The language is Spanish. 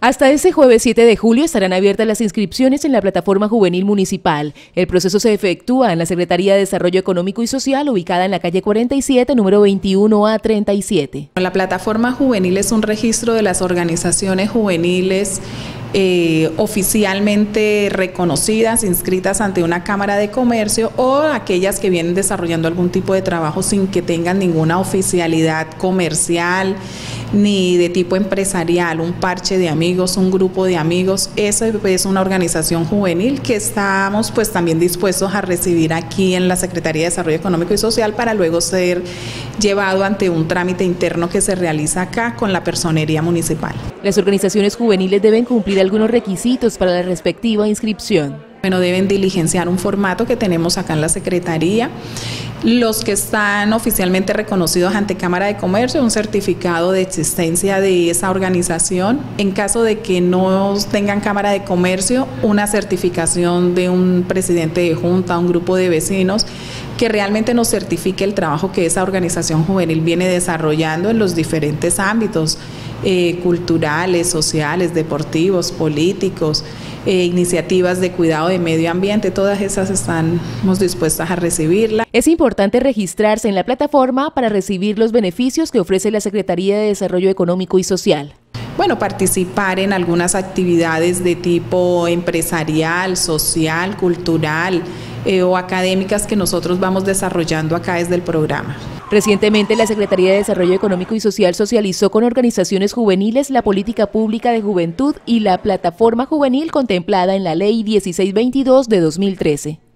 Hasta este jueves 7 de julio estarán abiertas las inscripciones en la plataforma juvenil municipal. El proceso se efectúa en la Secretaría de Desarrollo Económico y Social, ubicada en la calle 47, número 21A37. La plataforma juvenil es un registro de las organizaciones juveniles oficialmente reconocidas, inscritas ante una Cámara de Comercio, o aquellas que vienen desarrollando algún tipo de trabajo sin que tengan ninguna oficialidad comercial ni de tipo empresarial, un parche de amigos, un grupo de amigos. Esa es una organización juvenil que estamos pues también dispuestos a recibir aquí en la Secretaría de Desarrollo Económico y Social para luego ser llevado ante un trámite interno que se realiza acá con la personería municipal. Las organizaciones juveniles deben cumplir algunos requisitos para la respectiva inscripción. Bueno, deben diligenciar un formato que tenemos acá en la Secretaría. Los que están oficialmente reconocidos ante Cámara de Comercio, un certificado de existencia de esa organización. En caso de que no tengan Cámara de Comercio, una certificación de un presidente de junta, un grupo de vecinos, que realmente nos certifique el trabajo que esa organización juvenil viene desarrollando en los diferentes ámbitos culturales, sociales, deportivos, políticos, iniciativas de cuidado de medio ambiente. Todas esas estamos dispuestas a recibirla. Es importante registrarse en la plataforma para recibir los beneficios que ofrece la Secretaría de Desarrollo Económico y Social. Bueno, participar en algunas actividades de tipo empresarial, social, cultural o académicas que nosotros vamos desarrollando acá desde el programa. Recientemente, la Secretaría de Desarrollo Económico y Social socializó con organizaciones juveniles la política pública de juventud y la plataforma juvenil contemplada en la Ley 1622 de 2013.